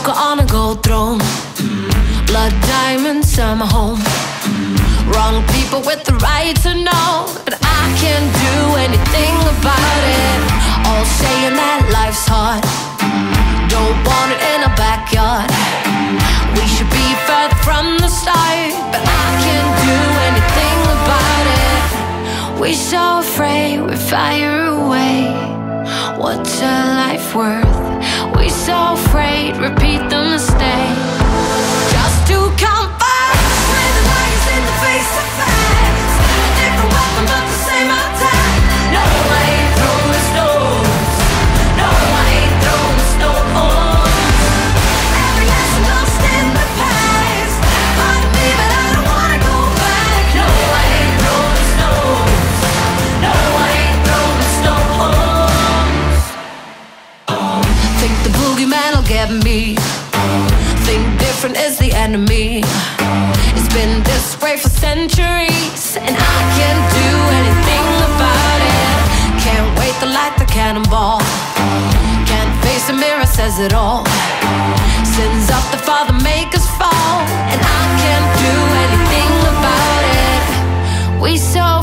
joker on a gold throne. Blood diamonds are my home. Wrong people with the right to know, but I can't do anything about it. All saying that life's hard, don't want it in a backyard. We should be further from the start, but I can't do anything about it. We're so afraid we fire away. What's a life worth? We're so afraid, repeat the mistake. Just to come first, when the light is in the face of facts. Different weapon but the same attack. No, I ain't throwing stones. No, I ain't throwing stones. Every lesson lost in the past. Part of me, but I don't wanna go back. No, I ain't throwing stones. No, I ain't throwing stones. Think the boogeyman will get me. Think different is the enemy. It's been this way for centuries, and I can't do anything about it. Can't wait to light the cannonball. Can't face the mirror, says it all. Sins of the Father make us fall, and I can't do anything about it. We so